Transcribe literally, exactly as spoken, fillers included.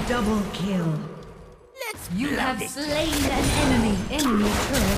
Double kill. Let's You have it. slain an enemy. Enemy turret